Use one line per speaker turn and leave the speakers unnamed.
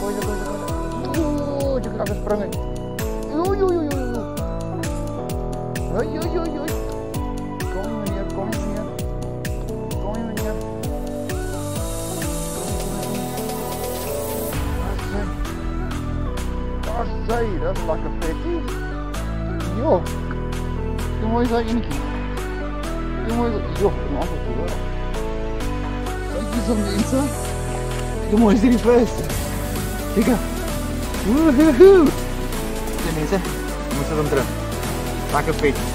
Cakap aku seperangai. Ai. Come here. Say, that's like a petty. Joh. Hoe mooi is dat in hier? Hoe mooi is dat? Joh, een ander hoor. Kijk eens aan de mensen. Hoe mooi is die feest? Kijk. Woehoe. Mensen, we moeten hem terug. Like a petty.